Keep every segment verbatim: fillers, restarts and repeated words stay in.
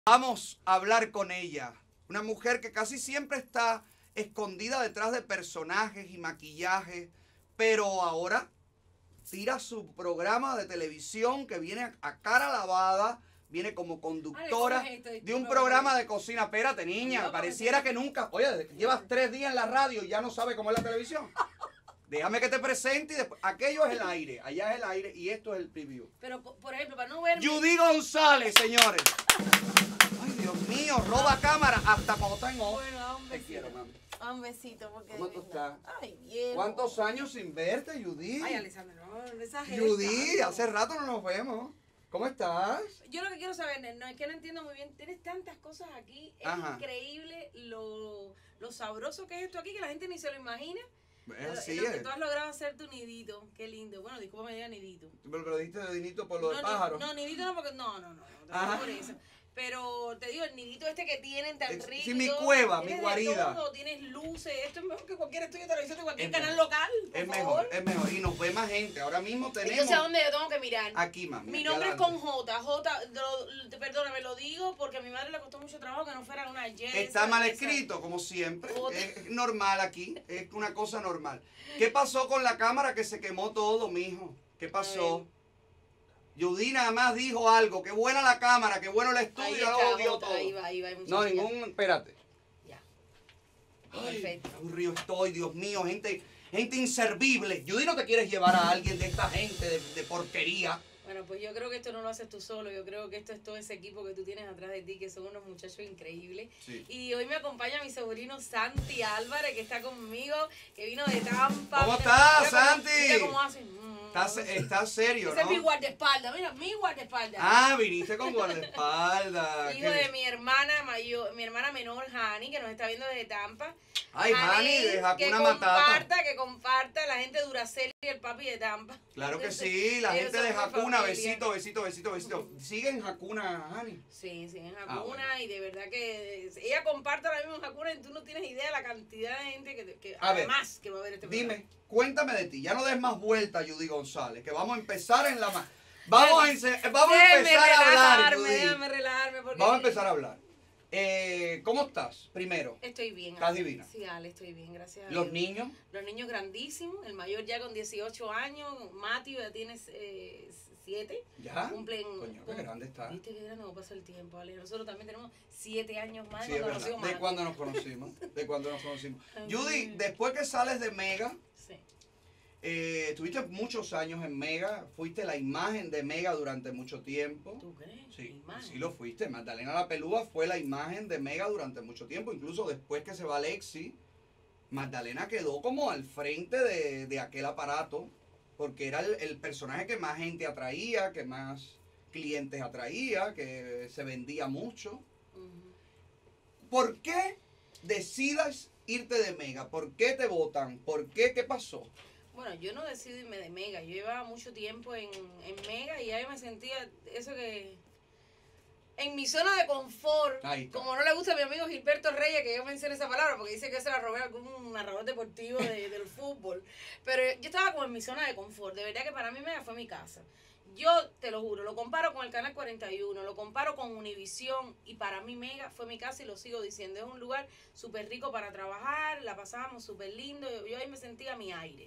Vamos a hablar con ella, una mujer que casi siempre está escondida detrás de personajes y maquillajes, pero ahora tira su programa de televisión que viene a cara lavada, viene como conductora de un programa de cocina. Espérate, niña, pareciera que nunca... Oye, llevas tres días en la radio y ya no sabes cómo es la televisión. Déjame que te presente y después... Aquello es el aire, allá es el aire y esto es el preview. Pero, por ejemplo, para no verme... Judy González, señores. Ay, Dios mío, roba cámara hasta cuando está en off. Bueno, a un besito. Te quiero, mami. A un besito, porque... ¿Cómo tú estás? Ay, bien. ¿Cuántos años sin verte, Judy? Ay, Alessandra, no, no exageres. Judy, hace rato no nos vemos. ¿Cómo estás? Yo lo que quiero saber, no es que no entiendo muy bien, tienes tantas cosas aquí, es Ajá. increíble lo, lo sabroso que es esto aquí, que la gente ni se lo imagina. Es así, lo, lo que es. tú has logrado hacer tu nidito, qué lindo. Bueno, disculpa me diga nidito. Pero lo dijiste de dinito por lo no, de no, pájaro. No, nidito no, porque no, no, no, no, Ajá. no por eso. Pero te digo, el nidito este que tienen tan Es- rico. sí, mi y todo, cueva, mi tienes de guarida. todo, tienes luces, esto es mejor que cualquier estudio de televisión de cualquier Es canal mejor. local. Por Es favor. mejor, es mejor. Y nos ve más gente. Ahora mismo tenemos... Yo sé a dónde yo tengo que mirar. Aquí, mami. Mi aquí nombre es adelante. con J. J, lo- lo- perdóname, lo digo porque a mi madre le costó mucho trabajo que no fuera una Y. Está mal escrito, como siempre. Otra. Es normal aquí. Es una cosa normal. ¿Qué pasó con la cámara que se quemó todo, mijo? ¿Qué pasó? Judy nada más dijo algo. Qué buena la cámara, qué bueno el Ahí estudio. está, lo odio Jota, todo. ahí va, ahí va, muchachos, No, ya. ningún... Espérate. Ya. Ay, Perfecto. qué aburrido estoy, Dios mío. Gente, gente inservible. Judy, no te quieres llevar a alguien de esta gente de, de porquería. Bueno, pues yo creo que esto no lo haces tú solo, yo creo que esto es todo ese equipo que tú tienes atrás de ti, que son unos muchachos increíbles. Sí. Y hoy me acompaña mi sobrino Santi Álvarez, que está conmigo, que vino de Tampa. ¿Cómo Mira- estás, mira cómo- Santi? Mira cómo hace. Mm. Estás, estás serio, Ese es mi ¿no? guardaespaldas, mira, mi guardaespaldas. Ah, viniste con guardaespaldas. Hijo Qué- de mi hermana mayor, mi hermana menor, Hani, que nos está viendo desde Tampa. Ay, Hani, de que Hakuna Matata. comparta, que comparta la gente de Duracell y el papi de Tampa. Claro que sí, la Ellos gente son de mi Hakuna, familia. besito, besito, besito, besito. ¿Siguen Hakuna, Hani? Sí, sí, en Ah, Hakuna, bueno. y de verdad que ella comparte ahora mismo en Hakuna y tú no tienes idea de la cantidad de gente que, que A ver, además que va a ver este Dime, cuéntame de ti. Ya no des más vuelta, Judy González, que vamos a empezar en la... ma- Vamos a, ense- vamos a Déjame empezar a hablar, relajarme, Judy. déjame relajarme porque Vamos a empezar a hablar. Eh, ¿Cómo estás? Primero, estoy bien. ¿Estás Ale. divina? Sí, Ale, estoy bien, gracias a los Dios. niños. Los niños grandísimos, el mayor ya con dieciocho años, Mati ya tiene eh, siete. ¿Ya? Cumplen. Coño, qué grande está. Viste qué grande pasa el tiempo, Ale. Nosotros también tenemos siete años más Sí, de es cuando verdad. nació De Mati. cuando nos conocimos. De cuando nos conocimos. Ay, Judy, Dios. después que sales de Mega, Sí. eh, estuviste muchos años en Mega, fuiste la imagen de Mega durante mucho tiempo. ¿Tú crees? Sí, Imagen. sí lo fuiste. Magdalena La Pelúa fue la imagen de Mega durante mucho tiempo. Incluso después que se va Alexi, Magdalena quedó como al frente de, de aquel aparato, porque era el, el personaje que más gente atraía, que más clientes atraía, que se vendía mucho. Ujú. ¿Por qué decidas irte de Mega? ¿Por qué te votan? ¿Por qué? ¿Qué pasó? Bueno, yo no decidí irme de Mega. Yo llevaba mucho tiempo en, en Mega y ya yo me sentía eso que... En mi zona de confort, Ahí está. como no le gusta a mi amigo Gilberto Reyes que yo mencione esa palabra, porque dice que yo se la robé a algún narrador deportivo de- del fútbol. Pero yo estaba como en mi zona de confort. De verdad que para mí Mega fue mi casa. Yo te lo juro, lo comparo con el Canal cuarenta y uno, lo comparo con Univisión y para mí Mega fue mi casa y lo sigo diciendo. Es un lugar súper rico para trabajar, la pasábamos súper lindo, yo, yo ahí me sentía a mi aire.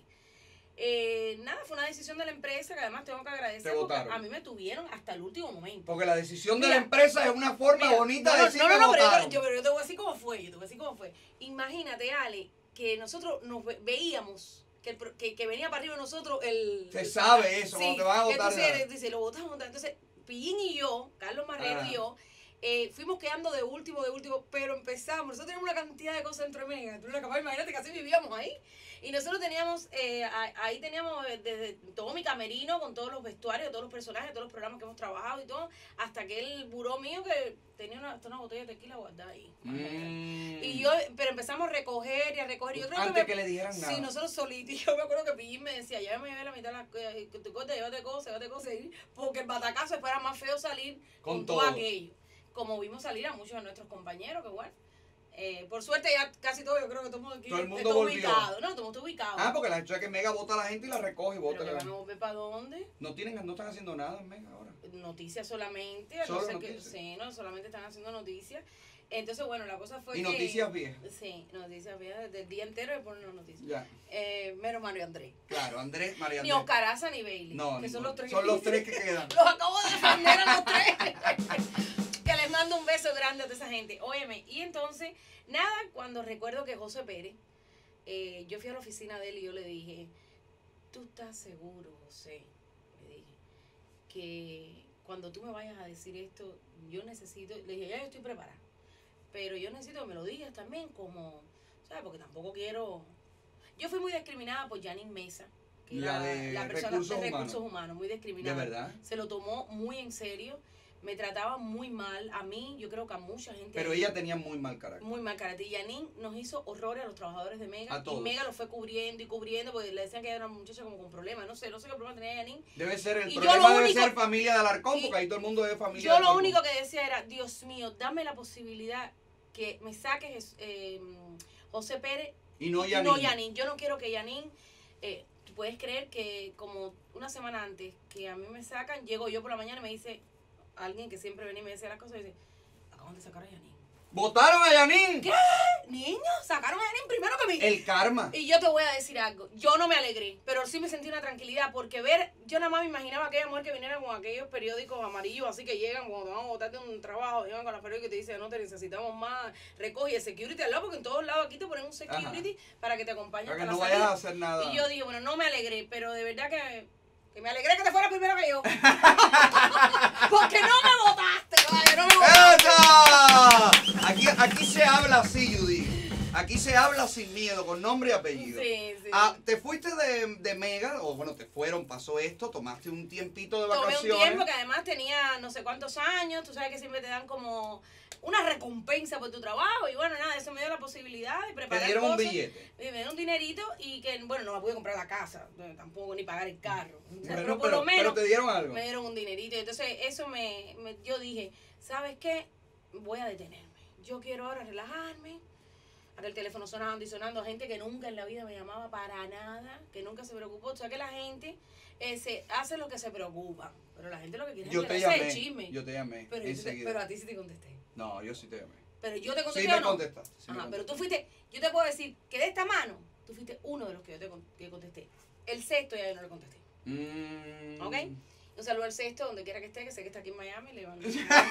Eh, nada, fue una decisión de la empresa que además tengo que agradecer Te porque votaron. a mí me tuvieron hasta el último momento. Porque la decisión de Mira, la empresa es una forma Mira, bonita no, de no, decir no, que no, no, pero yo, votaron. yo, pero yo te voy a decir cómo fue, yo te voy a decir cómo fue. Imagínate, Ale, que nosotros nos ve- veíamos que, el pro- que, que venía para arriba de nosotros el... Se sabe eso, Sí, cuando te van a votar. entonces, nada. dice, lo votamos. Entonces, Pillín y yo, Carlos Marrero Ah. y yo, eh, fuimos quedando de último, de último, pero empezamos. Nosotros teníamos una cantidad de cosas entre Mega. Tú no eres capaz, imagínate que así vivíamos ahí. Y nosotros teníamos, eh, a- ahí teníamos eh, desde todo mi camerino con todos los vestuarios, todos los personajes, todos los programas que hemos trabajado y todo, hasta que el buró mío que tenía una, hasta una botella de tequila guardada ahí. Mm. Y yo, pero empezamos a recoger y a recoger. Yo creo Antes que, me- que le dijeran nada. Sí, nosotros solitos. Y yo me acuerdo que Pillín me decía, ya me llevé la mitad de las cosas, que te cortes, llévate cosas, llévate cosas. y- Porque el batacazo fuera más feo salir Con con, todo todo. aquello. Como vimos salir a muchos de nuestros compañeros, que bueno. Eh, por suerte ya casi todo, yo creo que todo el mundo aquí todo el mundo está volvió. ubicado. No, todo el mundo está ubicado. Ah, porque la gente que Mega vota a la gente y la recoge y vota. ¿Pero que van a volver para dónde? No tienen, no están haciendo nada en Mega ahora. Noticias solamente. Solo no sé noticias. qué, sí, no, solamente están haciendo noticias. Entonces, bueno, la cosa fue y que... noticias viejas. Sí, noticias viejas. Del día entero le ponen las noticias. Ya. Eh, menos Mario Andrés. Claro, Andrés, María Ni Andrés. Oscar Aza ni Bailey. No, que son no, los tres. son los tres que quedan. Los acabo de defender a los tres. Que les mando un beso grande a toda esa gente. Óyeme, y entonces, nada, cuando recuerdo que José Pérez, eh, yo fui a la oficina de él y yo le dije, ¿tú estás seguro, José? Le dije, que cuando tú me vayas a decir esto, yo necesito, le dije, ya yo estoy preparada, pero yo necesito que me lo digas también como, ¿sabes? Porque tampoco quiero... Yo fui muy discriminada por Janine Mesa, que La era de la persona recursos de humanos. recursos humanos, muy discriminada. ¿De verdad? Se lo tomó muy en serio, me trataba muy mal, a mí, yo creo que a mucha gente. Pero ella tenía muy mal carácter. Muy mal carácter. Y Janine nos hizo horrores a los trabajadores de Mega. A todos. Y Mega lo fue cubriendo y cubriendo, porque le decían que era una muchacha como con problemas. No sé, no sé qué problema tenía Janine. Debe ser, el Y yo problema lo debe único- ser familia de Alarcón, y porque ahí todo el mundo es familia de Yo lo Alarcón. único que decía era, Dios mío, dame la posibilidad que me saques eh, José Pérez Y no y Janine. no Janine. Yo no quiero que Janine, eh, tú puedes creer que como una semana antes que a mí me sacan, llego yo por la mañana y me dice alguien que siempre venía y me decía las cosas y dice, acaban de sacar a Janine. ¡Votaron a Janine! ¿Qué? Niños, sacaron a Janine primero que mí. El karma. Y yo te voy a decir algo, yo no me alegré, pero sí me sentí una tranquilidad, porque ver, yo nada más me imaginaba aquella mujer que viniera con aquellos periódicos amarillos, así que llegan cuando te van a botar de un trabajo, llegan con los periódicos y te dicen, no, te necesitamos más, recoge el security al lado, porque en todos lados aquí te ponen un security Ajá. para que te acompañe Para que hasta no la vayas salida. a hacer nada. Y yo dije, bueno, no me alegré, pero de verdad que, que me alegré que te fuera primero que yo. Porque no me votaste, vaya, no me votaste. ¡Esa! Aquí, aquí se habla así, Judy. Aquí se habla sin miedo, con nombre y apellido. Sí, sí. Ah, te fuiste de, de Mega, o bueno, te fueron, pasó esto, tomaste un tiempito de Tomé vacaciones. un tiempo que además tenía no sé cuántos años, tú sabes que siempre te dan como una recompensa por tu trabajo y bueno, nada, eso me dio la posibilidad de Te preparar dieron un cosas. billete. Me dieron un dinerito y que, bueno, no me pude comprar la casa, no, tampoco ni pagar el carro. O sea, Bueno, pero por pero, lo menos pero te dieron algo. me dieron un dinerito. Entonces eso me, me, yo dije, ¿sabes qué? Voy a detenerme. Yo quiero ahora relajarme. Ahora el teléfono sonando y sonando, gente que nunca en la vida me llamaba para nada, que nunca se preocupó. O sea que la gente eh, se hace lo que se preocupan, pero la gente lo que quiere Yo es te enterarse llamé. del chisme. Yo te llamé. pero, yo te- enseguida. pero a ti sí te contesté. No, yo sí te llamé. Pero yo te Sí contesté me o no. contestaste. sí me Ajá, pero tú contestaste. fuiste, yo te puedo decir que de esta mano, tú fuiste uno de los que yo te con- que contesté. El sexto ya yo no le contesté. Mm. ¿Ok? Un saludo al sexto, donde quiera que esté, que sé que está aquí en Miami. Le mando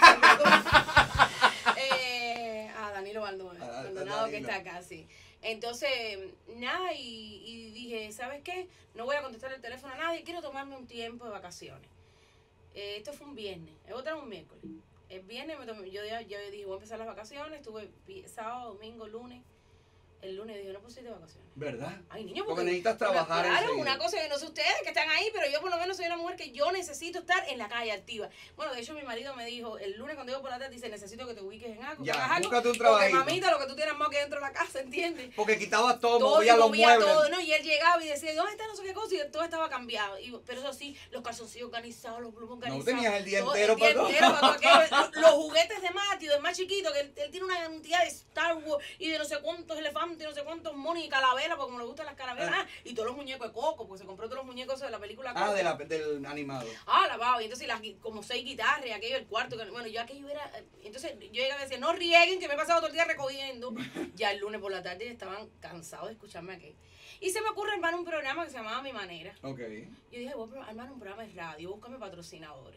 eh, a Danilo Baldo- A- a Maldonado, que Danilo. está acá, sí. Entonces, nada, y, y dije, ¿sabes qué? No voy a contestar el teléfono a nadie, quiero tomarme un tiempo de vacaciones. Eh, esto fue un viernes, es otra un miércoles. El viernes me tomé, yo, ya- yo dije, voy a empezar las vacaciones, estuve vi- sábado, domingo, lunes. El lunes dije, no puedo ir de vacaciones. ¿Verdad? Ay, niño, Porque porque, necesitas trabajar Claro, enseguida. una cosa que no sé ustedes que están ahí, pero yo por lo menos soy una mujer que yo necesito estar en la calle activa. Bueno, de hecho mi marido me dijo, el lunes cuando iba por la tarde, dice, necesito que te ubiques en algo, que Ya, hagas algo, búscate un porque trabajito. mamita, lo que tú tienes más que dentro de la casa, ¿entiendes? Porque quitabas todo, Todo, y movías los movía muebles. todo, ¿no? Y él llegaba y decía, ¿dónde está no sé qué cosa? Y todo estaba cambiado. Y, pero eso sí, los calzoncillos organizados, los plumas organizados. tenías el día todo, entero el día para todo. entero para todo aquello. Los juguetes de Matthew, del más chiquito, que él, él tiene una cantidad de Star Wars y de no sé cuántos elefantes y no sé cuántos monos y calaveras, porque como le gustan las calaveras. Ah, y todos los muñecos de Coco, porque se compró todos los muñecos de la película Coco. Ah, de la, del animado. Ah, la baba, y entonces las, gui- como seis guitarras, y aquello el cuarto, que, bueno, yo aquello era, entonces yo llegaba y decía, no rieguen, que me he pasado todo el día recogiendo. Ya el lunes por la tarde estaban cansados de escucharme aquí. Y se me ocurre armar un programa que se llamaba Mi Manera. Ok. Yo dije, voy a armar un programa de radio, búscame patrocinadores.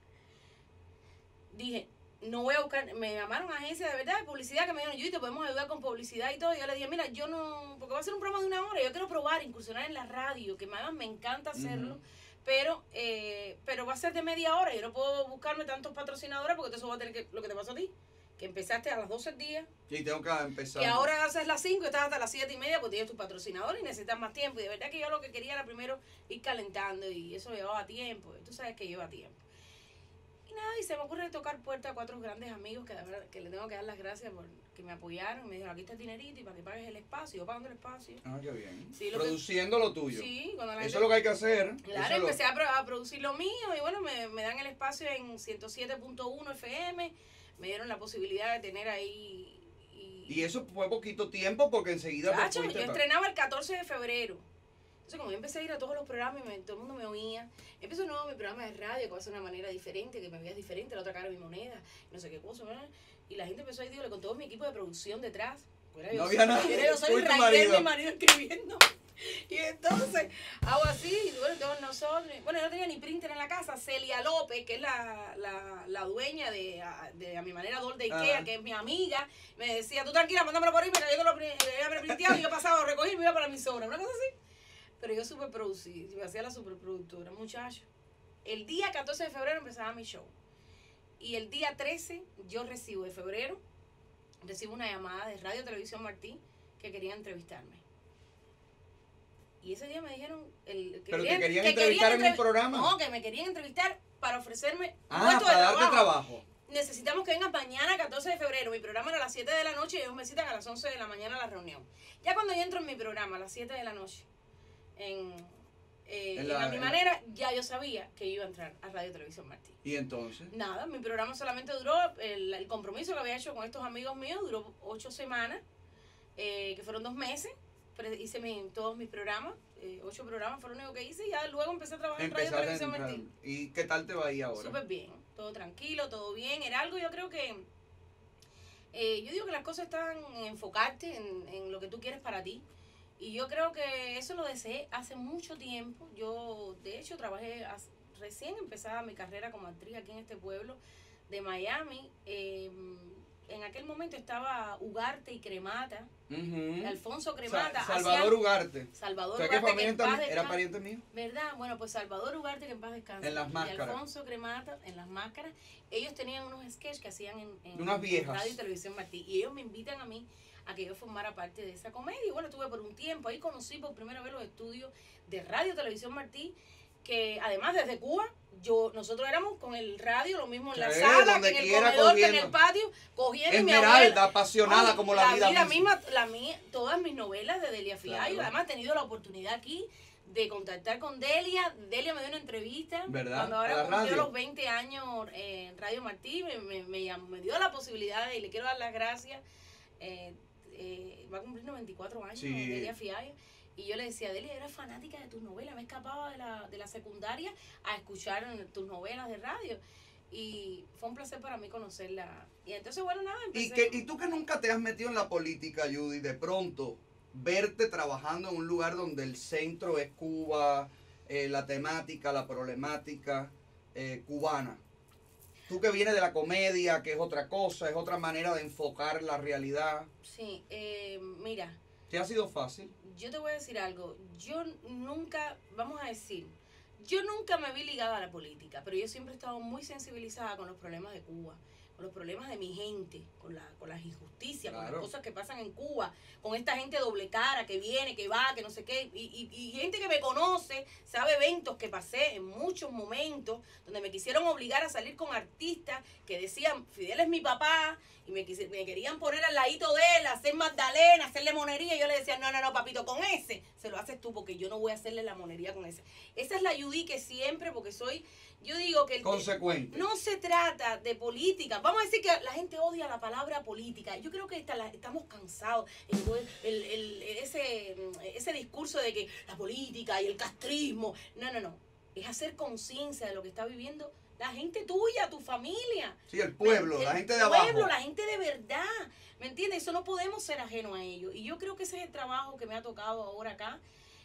Dije, no voy a buscar, me llamaron a agencias de verdad de publicidad que me dijeron, yo te podemos ayudar con publicidad y todo. Y yo le dije, mira, yo no, porque va a ser un programa de una hora, yo quiero probar, incursionar en la radio, que además me encanta hacerlo, Ujú. pero eh, pero va a ser de media hora, yo no puedo buscarme tantos patrocinadores porque eso va a tener que, lo que te pasó a ti, que empezaste a las doce del día, Y tengo que empezar. que ahora haces las cinco y estás hasta las siete y media porque tienes tu patrocinador y necesitas más tiempo. Y de verdad que yo lo que quería era primero ir calentando y eso llevaba tiempo. Y tú sabes que lleva tiempo. Y nada, y se me ocurre tocar puerta a cuatro grandes amigos que, de verdad, que le tengo que dar las gracias por que me apoyaron. Me dijeron, aquí está el dinerito y para que pagues el espacio. Yo pagando el espacio. Ah, qué bien. Sí, lo que- Produciendo lo tuyo. Sí, cuando la Eso gente- es lo que hay que hacer. Eso Claro, es lo- empecé a, pro- a producir lo mío y bueno, me, me dan el espacio en ciento siete punto uno F M, me dieron la posibilidad de tener ahí y, Y, y eso fue poquito tiempo porque enseguida te Chacho, fuiste yo pa- estrenaba el catorce de febrero. Entonces, como yo empecé a ir a todos los programas y me- todo el mundo me oía, empezó de nuevo mi programa de radio, que va a ser de una manera diferente, que me veías diferente, la otra cara de mi moneda, no sé qué cosa, ¿verdad? Y la gente empezó a ir, dígale, con todo mi equipo de producción detrás. Era No yo, había nada. era yo soy Fue tu Raquel, marido. mi marido escribiendo. Y entonces hago así, y bueno, todos nosotros. Bueno, yo no tenía ni printer en la casa. Celia López, que es la, la, la dueña de a, de a mi manera Dol de Ikea, Ajá. que es mi amiga, me decía, tú tranquila, mándamelo por ahí, me yo te lo pri- ella me printeaba y yo pasaba, lo recogí y me iba para mi zona, una cosa así. Pero yo super producí, me hacía la superproductora, muchacho. El día catorce de febrero empezaba mi show. Y el día trece, yo recibo de febrero, recibo una llamada de Radio Televisión Martí que quería entrevistarme. Y ese día me dijeron... El, que Pero querían, te querían que entrevistar en un entrevi- programa. No, que me querían entrevistar para ofrecerme un Ah, puesto para de darte trabajo. trabajo. Necesitamos que vengas mañana, catorce de febrero. Mi programa era a las siete de la noche y ellos me citan a las once de la mañana a la reunión. Ya cuando yo entro en mi programa a las siete de la noche, en, eh, En en la- A Mi en la- Manera, ya yo sabía que iba a entrar a Radio Televisión Martí. Y entonces, Nada, mi programa solamente duró, el, el compromiso que había hecho con estos amigos míos duró ocho semanas, eh, que fueron dos meses. Pero hice mi, todos mis programas, eh, ocho programas fueron lo único que hice y ya luego empecé a trabajar en Radio empezaste a Televisión entrar. Martí. ¿Y qué tal te va ahí ahora? Súper bien, todo tranquilo, todo bien. Era algo, yo creo que, eh, yo digo que las cosas están en enfocarte en, en lo que tú quieres para ti. Y yo creo que eso lo deseé hace mucho tiempo. Yo, de hecho, trabajé, as- recién empezaba mi carrera como actriz aquí en este pueblo de Miami. Eh, en aquel momento estaba Ugarte y Cremata, Ujú. Alfonso Cremata. Sa- Salvador hacían- Ugarte. Salvador O sea, que Ugarte, que familia en paz también era descanse. pariente mío. ¿Verdad? Bueno, pues Salvador Ugarte, que en paz descanse. En las Y máscaras. Alfonso Cremata, en las máscaras. Ellos tenían unos sketches que hacían en, en, De unas en viejas. Radio y Televisión Martí. Y ellos me invitan a mí a que yo formara parte de esa comedia. Y bueno, estuve por un tiempo. Ahí conocí por primera vez los estudios de Radio y Televisión Martí, que además desde Cuba, yo nosotros éramos con el radio, lo mismo en la Sí, sala, donde que en el quiera comedor, que en cogiendo. el patio, cogiendo y mi abuela- Esmeralda, apasionada Ay, como la, vida, misma. misma, la mía, todas mis novelas de Delia Fiallo. Claro. Además he tenido la oportunidad aquí de contactar con Delia. Delia me dio una entrevista. ¿Verdad? Cuando ¿A ahora la cumplió radio? los veinte años eh, en Radio Martí, me, me, me, llamó- me dio la posibilidad y le quiero dar las gracias. Eh, eh, va a cumplir noventa y cuatro años Sí. Delia Fiallo. Y yo le decía, Delia, yo era fanática de tus novelas, me escapaba de la, de la secundaria a escuchar tus novelas de radio. Y fue un placer para mí conocerla. Y entonces, bueno, nada, ¿Y, empecé. que, y tú que nunca te has metido en la política, Judy, de pronto verte trabajando en un lugar donde el centro es Cuba, eh, la temática, la problemática eh, cubana. Tú que vienes de la comedia, que es otra cosa, es otra manera de enfocar la realidad. Sí, eh, mira, ¿Te ha sido fácil? yo te voy a decir algo. Yo nunca, vamos a decir, yo nunca me vi ligada a la política, pero yo siempre he estado muy sensibilizada con los problemas de Cuba, con los problemas de mi gente, con, la, con las injusticias, con Claro. las cosas que pasan en Cuba, con esta gente doble cara que viene, que va, que no sé qué, y, y, y gente que me conoce, sabe eventos que pasé en muchos momentos, donde me quisieron obligar a salir con artistas que decían, Fidel es mi papá, y me, quise- me querían poner al ladito de él, hacer Magdalena, hacerle monería, y yo le decía, no, no, no, papito, con ese se lo haces tú, porque yo no voy a hacerle la monería con ese. Esa es la Judy que siempre, porque soy, yo digo que el, Consecuente. no se trata de política. Vamos a decir que la gente odia la palabra política. Yo creo que está, la, estamos cansados. El, el, el, ese, ese discurso de que la política y el castrismo. No, no, no. Es hacer conciencia de lo que está viviendo la gente tuya, tu familia. Sí, el pueblo, El la gente de pueblo, abajo. la gente de verdad. ¿Me entiendes? Eso no podemos ser ajeno a ello. Y yo creo que ese es el trabajo que me ha tocado ahora acá.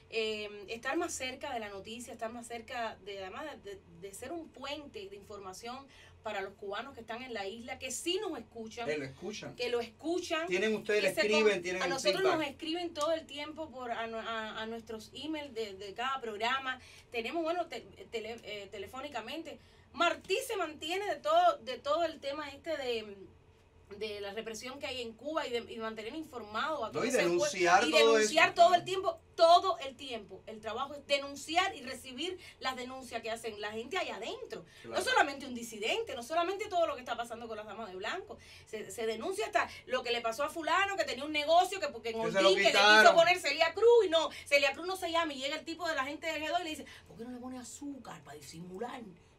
Eh, estar más cerca de la noticia, estar más cerca de, además de, de ser un puente de información para los cubanos que están en la isla, que sí nos escuchan, Eh, lo escuchan. que lo escuchan. Tienen ustedes, que le se escriben, con- tienen a el nosotros feedback. nos escriben todo el tiempo por a, a- a nuestros emails de, de cada programa. Tenemos, bueno, te- tele- eh, telefónicamente. Martí se mantiene de todo, de todo el tema este de, de la represión que hay en Cuba y de y mantener informado a todo No, y ese pueblo. denunciar y todo denunciar eso. todo el tiempo, todo el tiempo. El trabajo es denunciar y recibir las denuncias que hacen la gente allá adentro. Claro. No solamente un disidente, no solamente todo lo que está pasando con las damas de blanco. Se, se denuncia hasta lo que le pasó a fulano, que tenía un negocio, que porque en Que se lo Holguín, que le quitaron. quiso poner Celia Cruz, y no, Celia Cruz no se llama, y llega el tipo de la gente del G dos y le dice, ¿por qué no le pone azúcar para disimular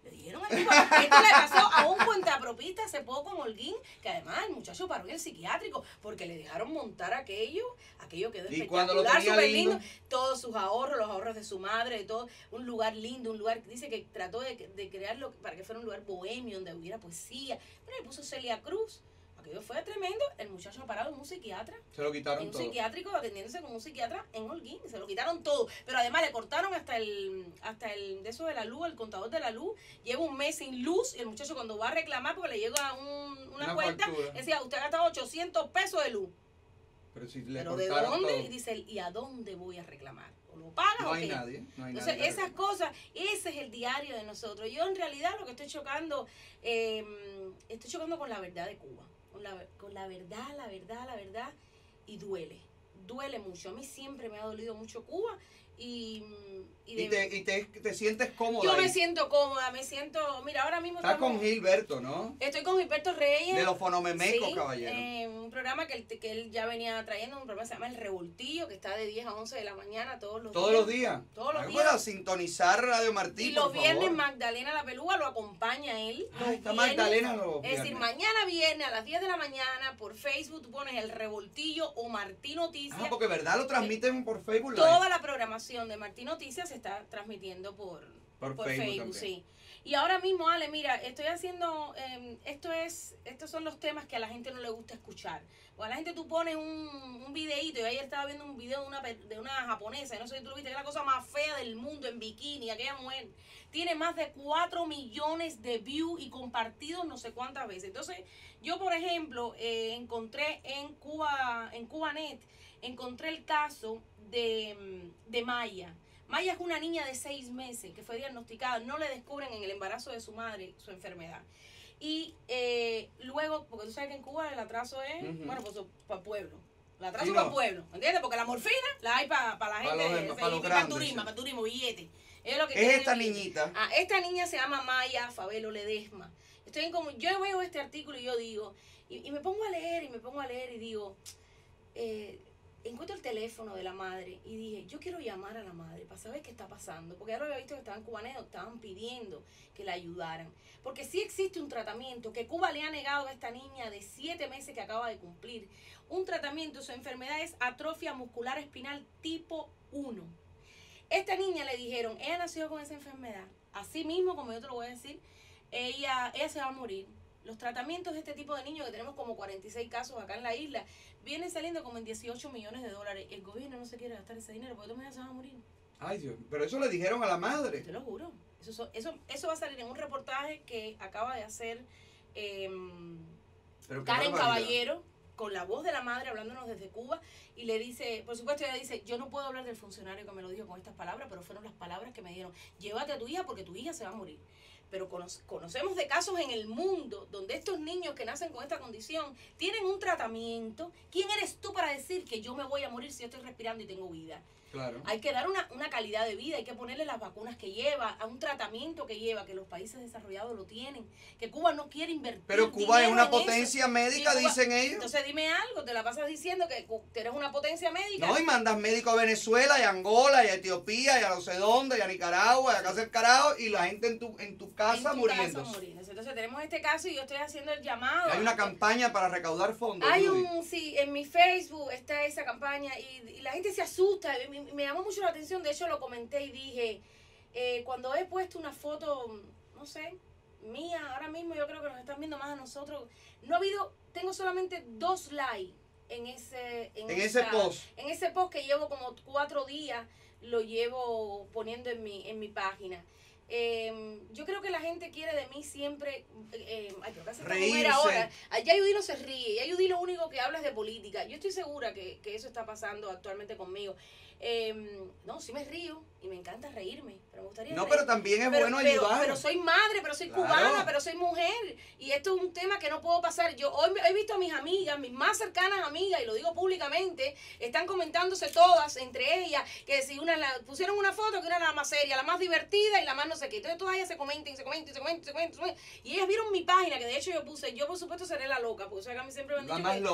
Le dijeron al tipo, esto le pasó a un cuentapropista hace poco en Holguín, que además el muchacho paró en el psiquiátrico porque le dejaron montar aquello, aquello quedó Y cuando lo espectacular, tenía súper lindo, lindo. todos sus ahorros, los ahorros de su madre, de todo, un lugar lindo, un lugar, dice que trató de, de crearlo para que fuera un lugar bohemio, donde hubiera poesía, pero le puso Celia Cruz. Aquello fue tremendo, el muchacho ha parado en un psiquiatra. Se lo quitaron En un todo. psiquiátrico, atendiéndose con un psiquiatra en Holguín, se lo quitaron todo, pero además le cortaron hasta el, hasta el, de eso de la luz, el contador de la luz, lleva un mes sin luz, y el muchacho cuando va a reclamar, porque le llega un, una, Una cuenta, factura. decía, usted ha gastado ochocientos pesos de luz. Pero si le ¿Pero de cortaron dónde? todo. Y dice él, ¿y a dónde voy a reclamar? ¿O lo pagas No o hay qué? nadie. No hay Entonces, nadie que esas reclame. cosas, ese es el diario de nosotros. Yo en realidad lo que estoy chocando, eh, estoy chocando con la verdad de Cuba. Con la, con la verdad, la verdad, la verdad. Y duele. Duele mucho. A mí siempre me ha dolido mucho Cuba. Y, y, de, Y, te, y te, te sientes cómoda. yo ahí. me siento cómoda, me siento... Mira, ahora mismo Estás estamos- con Gilberto, ¿no? Estoy con Gilberto Reyes. De los fonomemecos, Sí, caballero. eh, un programa que él, que él ya venía trayendo, un programa que se llama El Revoltillo, que está de diez a once de la mañana todos los Todos días. los días. Todos los Ay, días. Para sintonizar Radio Martí, Y por los viernes favor. Magdalena La Pelúa lo acompaña él. Los Ay, está viernes. Magdalena los Es decir, viernes. mañana viernes a las diez de la mañana por Facebook tú pones El Revoltillo o Martí Noticias. Ah, porque verdad lo transmiten por Facebook Live. Toda la programación de Martí Noticias se está transmitiendo por, Por por Facebook Facebook, también. sí. Y ahora mismo, Ale, mira, estoy haciendo, eh, esto es, estos son los temas que a la gente no le gusta escuchar. O a la gente tú pones un, un videíto, yo ayer estaba viendo un video de una, pe- de una japonesa, no sé si tú lo viste, que es la cosa más fea del mundo en bikini, aquella mujer tiene más de cuatro millones de views y compartidos no sé cuántas veces. Entonces, yo por ejemplo, eh, encontré en Cuba, en Cubanet, encontré el caso de, de Maya. Maya es una niña de seis meses que fue diagnosticada, no le descubren en el embarazo de su madre su enfermedad. Y eh, luego, porque tú sabes que en Cuba el atraso es, Ujú. bueno, pues para pueblo. El atraso Sí, para no. pueblo, ¿entiendes? Porque la morfina la hay para la Pa' gente, los de- demás, de- pa' los y para grandes, el turismo, sí. para el turismo, billete. Es, lo que Es quieren esta billete. niñita. Ah, esta niña se llama Maya Fabelo Ledesma. Estoy en como, yo veo este artículo y yo digo, y, y me pongo a leer y me pongo a leer y digo, eh, encuentro el teléfono de la madre y dije, yo quiero llamar a la madre para saber qué está pasando, porque ahora había visto que estaban cubaneros, estaban pidiendo que la ayudaran, porque sí existe un tratamiento que Cuba le ha negado a esta niña de siete meses que acaba de cumplir, un tratamiento, su enfermedad es atrofia muscular espinal tipo uno. Esta niña le dijeron, ella nació con esa enfermedad, así mismo como yo te lo voy a decir, ella, ella se va a morir. Los tratamientos de este tipo de niños, que tenemos como cuarenta y seis casos acá en la isla, vienen saliendo como en dieciocho millones de dólares. El gobierno no se quiere gastar ese dinero porque tú me se van a morir. Ay, Dios. Pero eso le dijeron a la madre. Te lo juro. Eso, so- eso, eso va a salir en un reportaje que acaba de hacer eh, Pero qué Karen barbaridad. Caballero, con la voz de la madre hablándonos desde Cuba, y le dice, por supuesto ella dice, yo no puedo hablar del funcionario que me lo dijo con estas palabras, pero fueron las palabras que me dieron, llévate a tu hija porque tu hija se va a morir. Pero cono- conocemos de casos en el mundo donde estos niños que nacen con esta condición tienen un tratamiento. ¿Quién eres tú para decir que yo me voy a morir si yo estoy respirando y tengo vida? Claro. Hay que dar una, una calidad de vida, hay que ponerle las vacunas que lleva, a un tratamiento que lleva, que los países desarrollados lo tienen, que Cuba no quiere invertir. Pero Cuba es dinero una en eso. potencia médica, Y Cuba- dicen ellos. Entonces dime algo, te la pasas diciendo que cu- tú eres una potencia médica. No, y mandas médicos a Venezuela, y a Angola, y a Etiopía, y a no sé dónde, y a Nicaragua, y a casa del carajo, y la gente en tu, en tu casa En tu muriendo. casa muriéndose. Entonces tenemos este caso y yo estoy haciendo el llamado. Hay una campaña para recaudar fondos. Hay Judy. un, sí, en mi Facebook está esa campaña y, y la gente se asusta. y Me, me llamó mucho la atención, de hecho lo comenté y dije, eh, cuando he puesto una foto, no sé, mía, ahora mismo yo creo que nos están viendo más a nosotros. No ha habido, tengo solamente dos likes en ese, en En esa- ese post. en ese post que llevo como cuatro días, lo llevo poniendo en mi, en mi página. Eh, yo creo que la gente quiere de mí siempre, eh, ay, pero ¿qué hace esta mujer Reírse. ahora? Allá Judy no se ríe, ya Judy lo único que habla es de política. Yo estoy segura que, que eso está pasando actualmente conmigo. Eh, no, sí me río y me encanta reírme, pero me gustaría No, reír. pero también es Pero- bueno pero- ayudar. Pero soy madre, pero soy Claro. cubana, pero soy mujer. Y esto es un tema que no puedo pasar. Yo hoy he visto a mis amigas, mis más cercanas amigas, y lo digo públicamente, están comentándose todas, entre ellas, que si una la, pusieron una foto que era la más seria, la más divertida y la más no sé qué. Entonces todas ellas se comentan, se comentan, se comentan, se comentan, se comentan. Y ellas vieron mi página, que de hecho yo puse, yo por supuesto seré la loca, porque o sea, que a mí siempre me han La dicho más que, loca.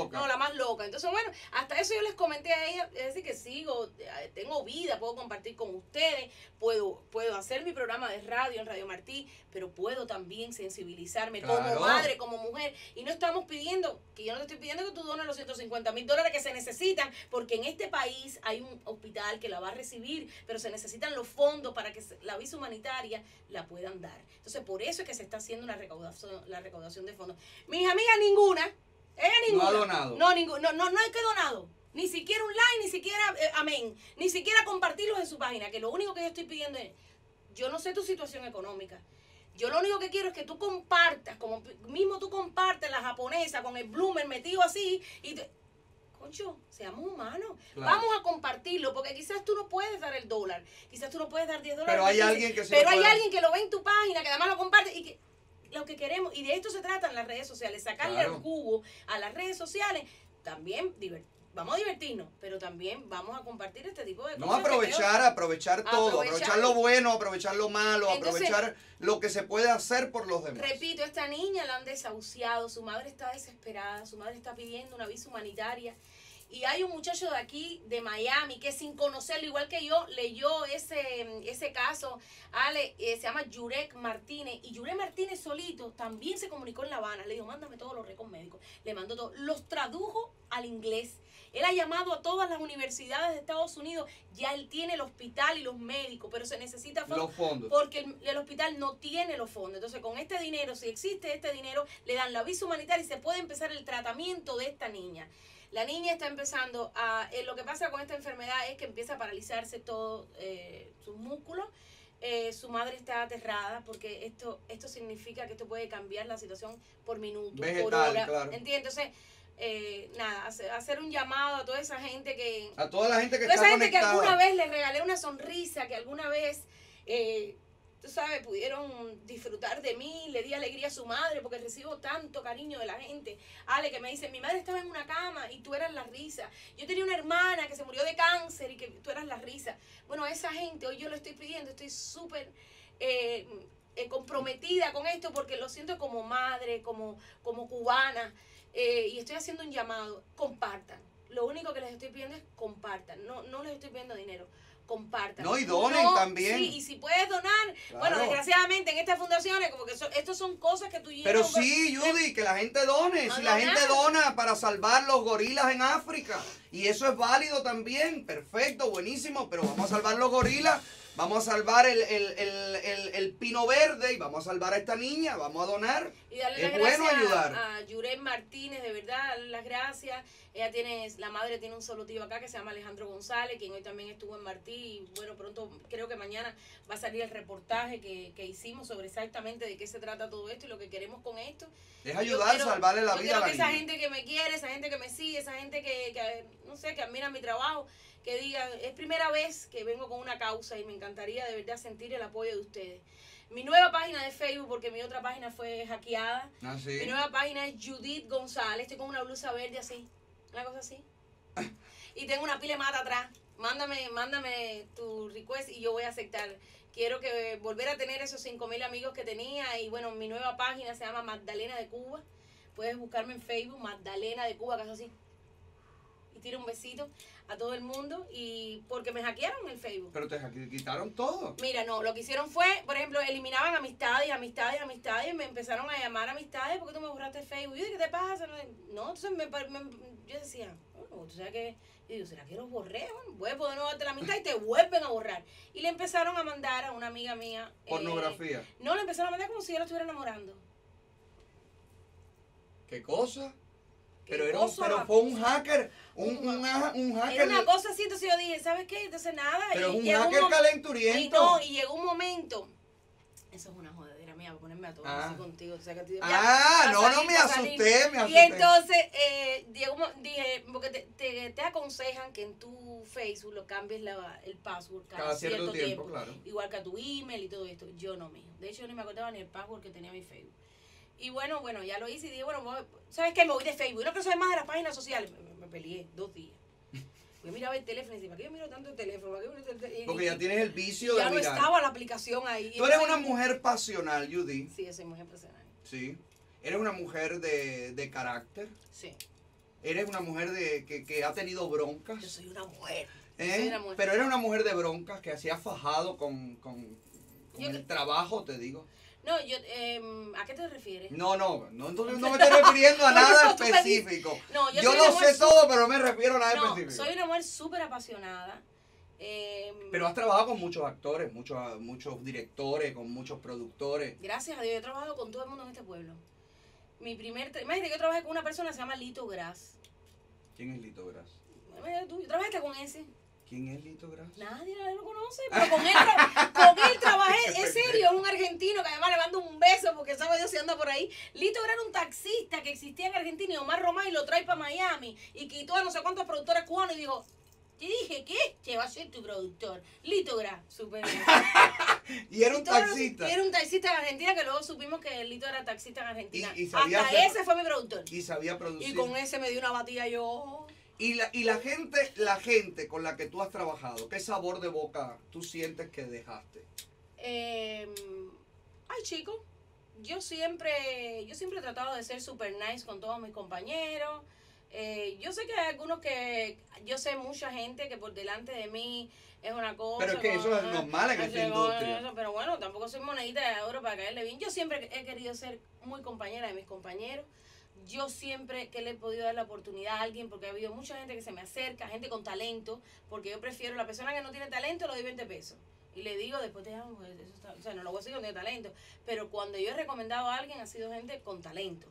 loca. No, la más loca. Entonces, bueno, hasta eso yo les comenté a ella, es decir, que sigo, eh, tengo vida, puedo compartir con ustedes, puedo, puedo hacer mi programa de radio en Radio Martí, pero puedo también sensibilizarme Claro. como madre, como mujer. Y no estamos pidiendo, que yo no te estoy pidiendo que tú dones los ciento cincuenta mil dólares que se necesitan, porque en este país hay un hospital que la va a recibir, pero se necesitan los fondos para que se- la visa humanitaria la puedan dar. Entonces, por eso es que se está haciendo una recaudación, la recaudación de fondos. Mis amigas, ninguna, ella ninguna. No ha donado. No, ningún, no, no, no hay que donado. Ni siquiera un like, ni siquiera, eh, amén, ni siquiera compartirlos en su página, que lo único que yo estoy pidiendo es, yo no sé tu situación económica, yo lo único que quiero es que tú compartas, como mismo tú compartes la japonesa con el bloomer metido así, y te, concho, seamos humanos, Claro. vamos a compartirlo, porque quizás tú no puedes dar el dólar, quizás tú no puedes dar diez dólares. Pero hay quince, alguien que sí Pero lo hay puede. alguien que lo ve en tu página, que además lo comparte, y que lo que queremos, y de esto se trata en las redes sociales, sacarle Claro. el jugo a las redes sociales, también divert- vamos a divertirnos, pero también vamos a compartir este tipo de No cosas. que aprovechar, aprovechar todo, Aprovechar. aprovechar lo bueno, aprovechar lo malo, Entonces, aprovechar lo que se puede hacer por los demás. Repito, esta niña la han desahuciado, su madre está desesperada, su madre está pidiendo una visa humanitaria. Y hay un muchacho de aquí, de Miami, que sin conocerlo, igual que yo, leyó ese, ese caso, Ale, eh, se llama Yurek Martínez, y Yurek Martínez solito también se comunicó en La Habana, le dijo, mándame todos los récords médicos, le mandó todo, los tradujo al inglés. Él ha llamado a todas las universidades de Estados Unidos, ya él tiene el hospital y los médicos, pero se necesita fondos. Los fondos. Porque el, el hospital no tiene los fondos. Entonces, con este dinero, si existe este dinero, le dan la visa humanitaria y se puede empezar el tratamiento de esta niña. La niña está empezando a... eh, lo que pasa con esta enfermedad es que empieza a paralizarse todo eh, sus músculos. Eh, su madre está aterrada porque esto esto significa que esto puede cambiar la situación por minuto, por Vegetal, hora. claro. ¿Entiendes? Entonces, eh, nada, hacer, hacer un llamado a toda esa gente que... A toda la gente que Toda está esa gente que conectada. alguna vez le regalé una sonrisa, que alguna vez, eh, tú sabes, pudieron disfrutar de mí, le di alegría a su madre, porque recibo tanto cariño de la gente. Ale, que me dice, mi madre estaba en una cama y tú eras la risa. Yo tenía una hermana que se murió de cáncer y que tú eras la risa. Bueno, a esa gente hoy yo lo estoy pidiendo, estoy súper... Eh, eh, comprometida con esto porque lo siento como madre, como, como cubana, eh, y estoy haciendo un llamado, compartan. Lo único que les estoy pidiendo es compartan, no, no les estoy pidiendo dinero, compartan. No, y donen también. Sí, y si puedes donar, Claro. bueno, desgraciadamente en estas fundaciones, como que so, estos son cosas que tú llevas. Pero sí, Judy, que la gente done. A Si la donar. gente dona para salvar los gorilas en África. Y eso es válido también. Perfecto, buenísimo. Pero vamos a salvar los gorilas. Vamos a salvar el, el, el, el, el pino verde. Y vamos a salvar a esta niña. Vamos a donar. Y darle Es las bueno gracias ayudar. a, a Yuret Martínez, de verdad, darle las gracias. Ella tiene, la madre tiene un solo tío acá que se llama Alejandro González, quien hoy también estuvo en Martí. Y bueno, pronto, creo que mañana va a salir el reportaje que, que hicimos sobre exactamente de qué se trata todo esto y lo que queremos con esto. Es Yo ayudar, quiero- salvarle la yo vida a quiero la que esa niña. gente que me quiere, esa gente que me sigue, esa gente que, que, no sé, que admira mi trabajo, que digan, es primera vez que vengo con una causa y me encantaría de verdad sentir el apoyo de ustedes. Mi nueva página de Facebook, porque mi otra página fue hackeada. Ah, sí. Mi nueva página es Judith González. Estoy con una blusa verde así, una cosa así. Y tengo una pila de mata atrás. Mándame, mándame tu request y yo voy a aceptar. Quiero que volver a tener esos cinco mil amigos que tenía. Y bueno, mi nueva página se llama Magdalena de Cuba. Puedes buscarme en Facebook, Magdalena de Cuba, que es así. Y tiro un besito a todo el mundo. Y porque me hackearon el Facebook. Pero te ja- quitaron todo. Mira, no, lo que hicieron fue, por ejemplo, eliminaban amistades, amistades, amistades, y me empezaron a llamar amistades, ¿por qué tú me borraste el Facebook? Y yo, ¿qué te pasa? No, entonces me, me- yo decía, bueno, tú sabes que, yo digo, ¿será que los borré? Bueno, vuelvo de nuevo a darte la amistad y te vuelven a borrar. Y le empezaron a mandar a una amiga mía. eh, Pornografía. no, le empezaron a mandar como si yo la estuviera enamorando. ¿Qué cosa? ¿Qué Pero, era un- cosa? pero fue un hacker. Un, un, ha- un hacker. Era una cosa así, entonces yo dije, ¿sabes qué? Entonces nada. Pero y es un llegó hacker mo- Y calenturiento. no, y llegó un momento. Eso es una jodedera mía, para ponerme a todo Ah. así contigo. O sea, que te- ya, Ah, pa' no, salir, no me pa' salir. asusté, me Y asusté. entonces eh, llegó un mo- dije, porque te, te, te aconsejan que en tu Facebook lo cambies la, el password cada, Cada cierto cierto, tiempo, tiempo. claro. Igual que a tu email y todo esto. Yo no, mijo. De hecho, yo ni me acordaba ni el password que tenía mi Facebook. Y bueno, bueno, ya lo hice y dije, bueno, voy- ¿sabes qué? Me voy de Facebook. Yo no quiero saber más de las páginas sociales. Me, me- me peleé dos días. Yo miraba el teléfono y decía, ¿para qué yo miro tanto el teléfono? ¿Para qué yo miro tanto el teléfono? Porque ya tienes el vicio ya de no mirar. estaba la aplicación ahí. Tú eres Entonces- una mujer pasional, Judy. Sí, yo soy mujer profesional. Sí. Eres una mujer de, de carácter. Sí. Eres una mujer de que, que ha tenido broncas. Yo soy una mujer. ¿Eh? Soy una mujer. Pero eres una mujer de broncas que se ha fajado con, con, con Yo el que- trabajo, te digo. No, yo, eh, ¿a qué te refieres? No, no, no, no, no me estoy refiriendo a nada No, tú me dices- específico. No, yo Yo soy lo una mujer sé su- todo, pero no me refiero a nada No, específico. soy una mujer súper apasionada. Eh, Pero has trabajado con muchos actores, muchos, muchos directores, con muchos productores. Gracias a Dios, yo he trabajado con todo el mundo en este pueblo. Mi primer... tra- Imagínate que yo trabajé con una persona que se llama Lito Gras. ¿Quién es Lito Gras? Imagínate tú, yo trabajé hasta con ese. ¿Quién es Lito Gras? Nadie, nadie lo conoce, pero con él, tra- con él trabajé, es serio, es un argentino que además le mando un beso porque sabe Dios si anda por ahí. Lito era un taxista que existía en Argentina y Omar Román lo trae para Miami y quitó a no sé cuántos productores cubanos y dijo, te dije, ¿qué? Che, va a ser tu productor. Lito Gras, súper bien. Y era un Y todos los- taxista. y era un taxista en Argentina que luego supimos que Lito era taxista en Argentina. Y- y sabía Hasta hacer- ese fue mi productor. Y sabía producir. Y con ese me dio una batida yo. Y la, y la gente, la gente con la que tú has trabajado, ¿qué sabor de boca tú sientes que dejaste? Eh, ay, chicos, yo siempre, yo siempre he tratado de ser super nice con todos mis compañeros. Eh, yo sé que hay algunos que, yo sé mucha gente que por delante de mí es una cosa. Pero es que eso es con- normal en así esta con industria. eso, pero bueno, tampoco soy monedita de oro para caerle bien. Yo siempre he querido ser muy compañera de mis compañeros. Yo siempre que le he podido dar la oportunidad a alguien, porque ha habido mucha gente que se me acerca, gente con talento, porque yo prefiero la persona que no tiene talento, lo doy veinte pesos. Y le digo, después te llamo, pues, eso está, o sea, no lo voy a decir que no tiene talento. Pero cuando yo he recomendado a alguien, ha sido gente con talento.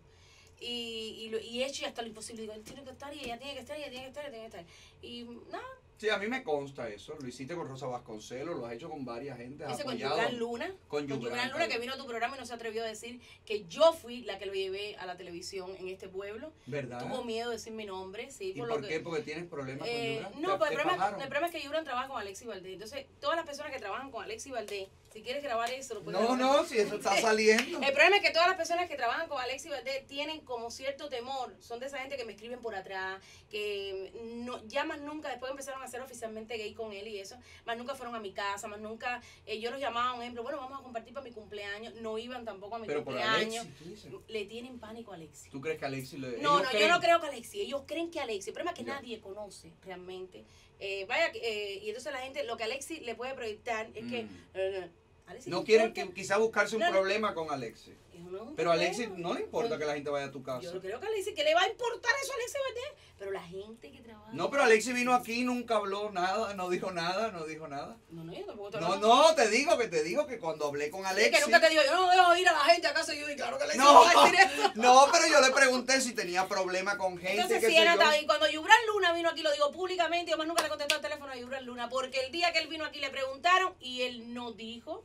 Y, y, lo- y he hecho y hasta lo imposible. Digo, él tiene que estar y ella tiene que estar y ella tiene que estar y ella tiene que estar. Y nada, Sí, a mí me consta eso. Lo hiciste con Rosa Vasconcelos, lo has hecho con varias gente, has hice con apoyado. Yubran Luna. Con Con Yubran, Yubran Luna, claro. que vino a tu programa y no se atrevió a decir que yo fui la que lo llevé a la televisión en este pueblo. ¿Verdad? Tuvo miedo de decir mi nombre, sí. ¿Y por por lo qué? que, Porque tienes problemas Eh, con Yubran. no, ¿Te- pues el te problema, fajaron? el problema es que Yubran trabaja con Alexis Valdés. Entonces, todas las personas que trabajan con Alexis Valdés, si quieres grabar eso, lo puedes No, grabar. no, si eso está saliendo. El problema es que todas las personas que trabajan con Alexis Valdés tienen como cierto temor. Son de esa gente que me escriben por atrás, que no, ya más nunca, después empezaron a ser oficialmente gay con él y eso, más nunca fueron a mi casa, más nunca, eh, yo los llamaba, un ejemplo, bueno, vamos a compartir para mi cumpleaños, no iban tampoco a mi Pero por cumpleaños. Alexis, tú dices. Le tienen pánico a Alexis. ¿Tú crees que Alexis lo No, ellos no, yo creen? no creo que Alexis. Ellos creen que Alexis. El problema es que Ya. nadie conoce realmente. Eh, vaya, eh, y entonces la gente, lo que Alexis le puede proyectar es que. Mm. eh, Alexis No le quieren importa. que, quizá buscarse un No, no. problema con Alexis. Eso no es un Pero a problema. Alexis no le importa Yo- que la gente vaya a tu casa. Yo creo que Alexis, que le va a importar eso a Alexis Valdés. Pero la gente que trabaja. No, pero Alexis vino aquí, nunca habló nada, no dijo nada, no dijo nada. No, no, yo tampoco te No, hablo. no, te digo que te digo que cuando hablé con Sí, Alexis. que nunca te digo, yo no dejo ir a la gente a casa y yo digo, claro que Alexis No, no va a decir eso. no, pero yo le pregunté si tenía problema con gente. Entonces, qué sí, sé era yo. tal- y cuando Yubran Luna vino aquí, lo digo públicamente, yo más nunca le contesté el teléfono a Yubran Luna, porque el día que él vino aquí le preguntaron y él no dijo,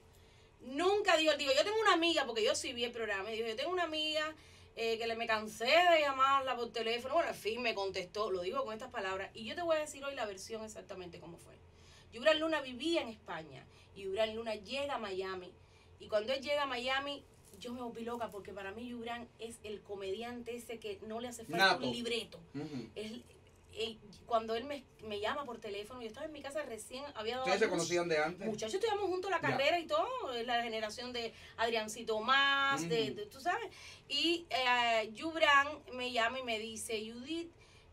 nunca dijo, él dijo, yo tengo una amiga, porque yo sí vi el programa, y dijo, yo tengo una amiga eh, que le me cansé de llamarla por teléfono, bueno, en fin, me contestó, lo digo con estas palabras, y yo te voy a decir hoy la versión exactamente cómo fue. Yubran Luna vivía en España, y Yubran Luna llega a Miami, y cuando él llega a Miami, yo me volví loca, porque para mí Yubran es el comediante ese que no le hace falta Nato. un libreto. Ujú. Él- él- cuando él me, me llama por teléfono, yo estaba en mi casa recién, había dado ¿Ustedes se a luz. conocían de antes? Muchachos, estudiamos juntos la Ya. carrera y todo, es la generación de Adriancito Más, de, Ujú. de- tú sabes. Y eh, Yubran me llama y me dice, Judith,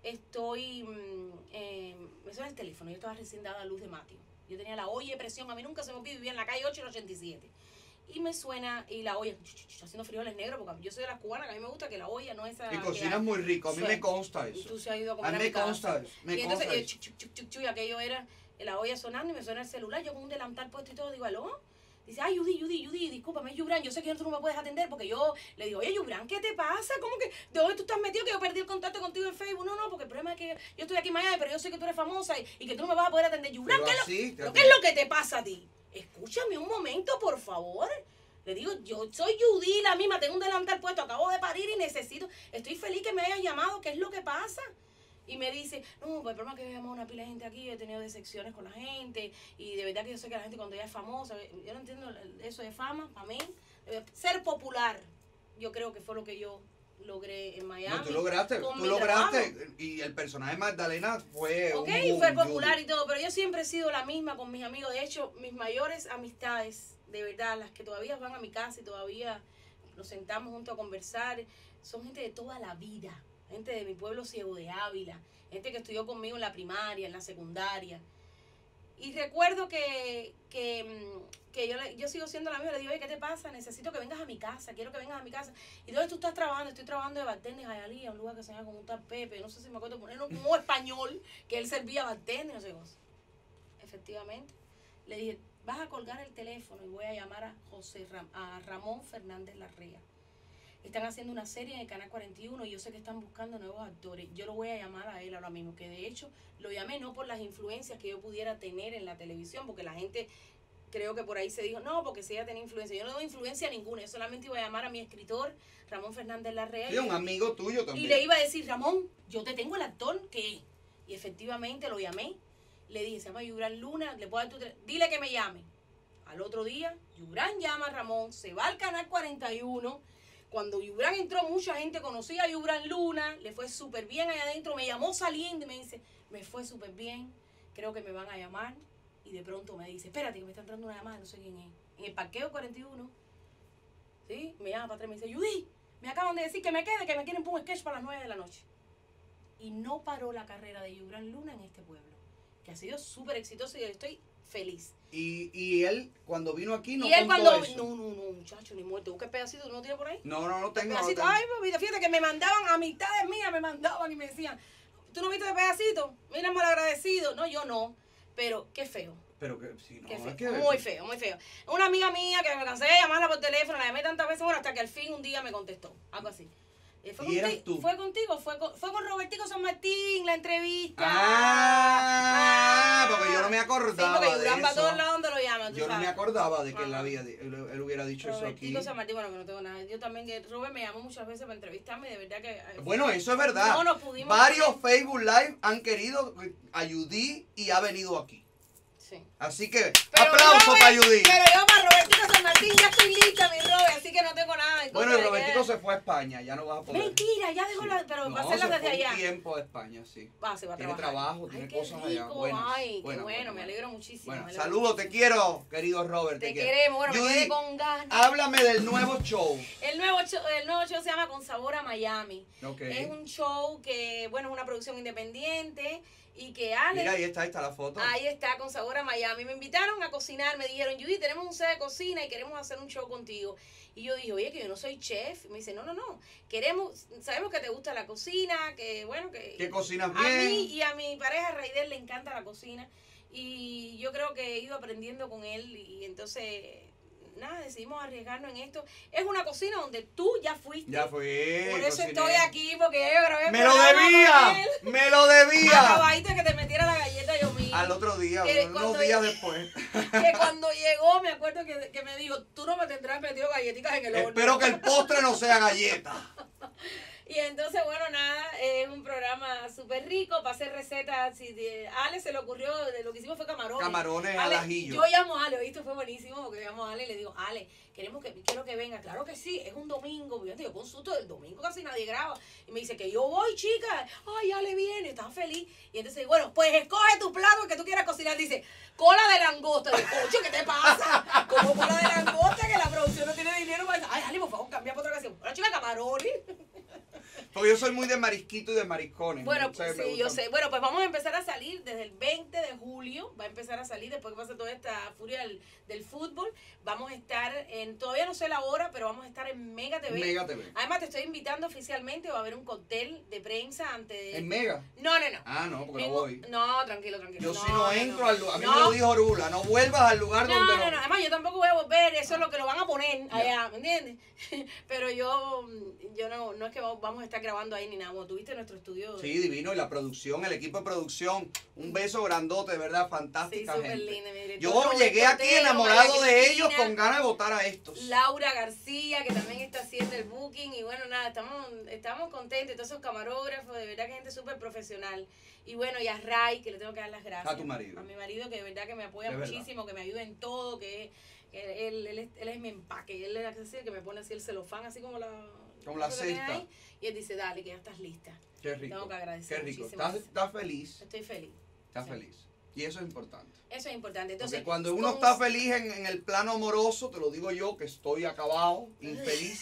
estoy, mm, eh, me suena el teléfono, yo estaba recién dada a luz de Mateo. Yo tenía la olla de presión, a mí nunca se me olvidó, vivía en la calle ocho y el ochenta y siete. Y me suena, y la olla, ch, ch, ch, haciendo frijoles negros, porque yo soy de las cubanas, que a mí me gusta que la olla no es esa... Y que cocinas hay- muy rico, a mí Sí. me consta y eso. tú se has ido a A comer mí a me mi casa. consta eso, me y entonces, consta eh, eso. chuc, chuc, chuc, chuc, chuc, y aquello era la olla sonando y me suena el celular, yo con un delantal puesto y todo, digo, ¿aló? Dice, ay, Judy, Judy, Judy, discúlpame, Yubran, yo sé que tú no me puedes atender porque yo le digo, oye, Yubran, ¿qué te pasa? ¿Cómo que, de dónde tú estás metido que yo perdí el contacto contigo en Facebook? No, no, porque el problema es que yo estoy aquí en Miami, pero yo sé que tú eres famosa y, y que tú no me vas a poder atender. Yubran, Pero ¿qué es lo, así, lo te- que es lo que te pasa a ti? Escúchame un momento, por favor. Le digo, yo soy Judy, la misma, tengo un delantal puesto, acabo de parir y necesito, estoy feliz que me hayas llamado, ¿qué es lo que pasa? Y me dice, no, pues el problema es que yo he llamado a una pila de gente aquí, he tenido decepciones con la gente, y de verdad que yo sé que la gente cuando ya es famosa, yo no entiendo eso de fama, para mí, eh, ser popular, yo creo que fue lo que yo logré en Miami. No, tú lograste, con tú mi lograste, trabajo. y el personaje de Magdalena fue Ok, un boom, fue popular Judy. y todo, pero yo siempre he sido la misma con mis amigos. De hecho, mis mayores amistades, de verdad, las que todavía van a mi casa y todavía nos sentamos juntos a conversar, son gente de toda la vida. gente de mi pueblo Ciego de Ávila, gente que estudió conmigo en la primaria, en la secundaria. Y recuerdo que, que, que yo, le, yo sigo siendo la misma, le digo, oye, ¿qué te pasa? Necesito que vengas a mi casa, quiero que vengas a mi casa. ¿Y dónde tú estás trabajando? Estoy trabajando de bartender en Hialeah, un lugar que se llama como un tal Pepe, no sé si me acuerdo poner un como español, que él servía bartender, no sé cosa. Efectivamente, le dije, vas a colgar el teléfono y voy a llamar a José Ram, a Ramón Fernández Larrea. Están haciendo una serie en el Canal cuarenta y uno y yo sé que están buscando nuevos actores. Yo lo voy a llamar a él ahora mismo, que de hecho lo llamé no por las influencias que yo pudiera tener en la televisión, porque la gente creo que por ahí se dijo, no, porque si ella tenía influencia. Yo no doy influencia ninguna, yo solamente iba a llamar a mi escritor, Ramón Fernández Larrea. Sí, un amigo tuyo también. Y le iba a decir, Ramón, yo te tengo el actor que... Y efectivamente lo llamé, le dije, se llama Yubran Luna, le puedo dar tu teléfono, dile que me llame. Al otro día, Yubran llama a Ramón, se va al Canal cuarenta y uno. Cuando Yubran entró, mucha gente conocía a Yubran Luna, le fue súper bien allá adentro, me llamó saliendo y me dice, me fue súper bien, creo que me van a llamar. Y de pronto me dice, espérate que me está entrando una llamada, no sé quién es. En el parqueo cuarenta y uno, ¿sí? Me llama para atrás y me dice, Judy, me acaban de decir que me quede, que me quieren poner un sketch para las nueve de la noche. Y no paró la carrera de Yubran Luna en este pueblo, que ha sido súper exitoso y estoy feliz. Y, y él, cuando vino aquí, no y él contó cuando, eso. No, no, no, muchacho, ni muerto. ¿Busca el pedacito? ¿No lo tiene por ahí? No, no, no tengo. No Pedacito. tengo. Ay, papita, fíjate que me mandaban, amistades mías me mandaban y me decían, ¿tú no viste el pedacito? Mira, mal agradecido. No, yo no. Pero qué feo. Pero que, sí, no, Qué feo. es que... Muy feo, muy feo. Una amiga mía que me cansé de llamarla por teléfono, la llamé tantas veces, bueno, hasta que al fin un día me contestó. Algo así. ¿Fue, ¿Y eras contigo? tú? Fue contigo, fue con, fue con Robertico San Martín, la entrevista. Ah, Ah, porque yo no me acordaba sí, porque de Yubran va a eso. todos lados donde lo llaman. Yo no sabes. me acordaba de que él, Ajá. había, él, él hubiera dicho eso aquí. Robertico San Martín, bueno, que no tengo nada. Yo también, que Robert me llamó muchas veces para entrevistarme y de verdad que... Bueno, eso es verdad. No nos pudimos... Varios Facebook Live han querido a Judy y ha venido aquí. Sí. Así que, Pero aplauso Robert, para Judy. Pero yo para Robertico San Martín ya estoy lista, mi Robert, así que no tengo nada en Bueno, contra el de Robertico que- se fue a España, ya no vas a poder. Mentira, ya dejó Sí. la... Pero No, va a hacerla se desde fue allá. un tiempo a España, sí. Va, se va a Tiene trabajar. trabajo, Ay, tiene qué cosas allá. rico. Buenas, Ay, buenas, qué bueno, buenas, me buenas. alegro muchísimo. Bueno, me alegro saludos, te muchísimo. quiero, querido Robert. Te, Te, quiero. queremos, bueno, me Judy, quedé con ganas. háblame del nuevo show. El nuevo, show, el nuevo show se llama Con Sabor a Miami. Okay. Es un show que, bueno, es una producción independiente y que Ale... Mira, ahí está, ahí está la foto. Ahí está, Con Sabor a Miami. Me invitaron a cocinar, me dijeron, Judy, tenemos un set de cocina y queremos hacer un show contigo. Y yo dije, oye, que yo no soy chef. Y me dice, no, no, no, queremos, sabemos que te gusta la cocina, que bueno, que... ¿Qué cocinas A bien? mí y a mi pareja Raidel le encanta la cocina y yo creo que he ido aprendiendo con él y entonces... Nada, decidimos arriesgarnos en esto. Es una cocina donde tú ya fuiste. Ya fui. Por eso cociné. estoy aquí, porque yo grabé ¡Me lo programa debía! con él. ¡Me lo debía! Acabadito de que te metiera la galleta yo mismo. Al otro día, Que unos cuando- días después. Que cuando llegó, me acuerdo que, que me dijo, tú no me tendrás metido galletitas en el horno. Espero que el postre no sea galleta. Y entonces, bueno, nada, es un programa súper rico para hacer recetas. Y de, a Ale se le ocurrió, de lo que hicimos fue camarones. Camarones al Ale, ajillo. Yo llamo a Ale, ¿viste? Fue buenísimo porque llamo a Ale y le digo, Ale, queremos que, quiero que venga. Claro que sí, es un domingo. Yo yo consulto del domingo, casi nadie graba. Y me dice que yo voy, chica. Ay, Ale viene, está feliz. Y entonces, bueno, pues escoge tu plato que tú quieras cocinar. Dice, cola de langosta. Digo, oye, ¿qué te pasa? Como cola de langosta que la producción no tiene dinero para... Ay, Ale, por favor, cambia por otra ocasión. Bueno, chica, camarones. Porque yo soy muy de marisquito y de mariscones. Bueno, o sea, me sí, yo gustan. sé. Bueno, pues vamos a empezar a salir desde el veinte de julio. Va a empezar a salir después que pase toda esta furia del, del fútbol. Vamos a estar en, todavía no sé la hora, pero vamos a estar en Mega T V. Mega T V. Además, te estoy invitando oficialmente. Va a haber un cóctel de prensa antes de... ¿En Mega? No, no, no. Ah, no, porque no Ningún- voy. No, tranquilo, tranquilo. Yo si no entro al lugar, a mí me No. lo dijo Orula, no vuelvas al lugar No, donde no, no, además yo tampoco voy a volver, eso es lo que lo van a poner Ya. allá, ¿me entiendes? Pero yo, yo no, no es que vamos a estar grabando ahí ni nada, como tuviste nuestro estudio. Sí, divino, y la producción, el equipo de producción, un beso grandote, de verdad, Sí, fantástica súper gente. linda, mi director Yo Roberto llegué aquí Otero, enamorado María de Cristina, ellos con ganas de votar a estos. Laura García, que también está haciendo el booking, y bueno, nada, estamos, estamos contentos, todos esos camarógrafos, de verdad que gente súper profesional. Y bueno, y a Ray, que le tengo que dar las gracias. A tu marido. A mi marido, que de verdad que me apoya De verdad. muchísimo, que me ayuda en todo, que, que él, él, es, él es mi empaque, él es decir, que me pone así el celofán, así como la... Como la eso que tiene cesta. ahí, y él dice, dale, que ya estás lista. Qué rico. Tengo que agradecer Qué rico. muchísimo Estás, eso. estás feliz. Estoy feliz. Estás Sí. feliz. Y eso es importante. Eso es importante. Entonces, Porque cuando uno con- está feliz en, en el plano amoroso, te lo digo yo, que estoy acabado, infeliz.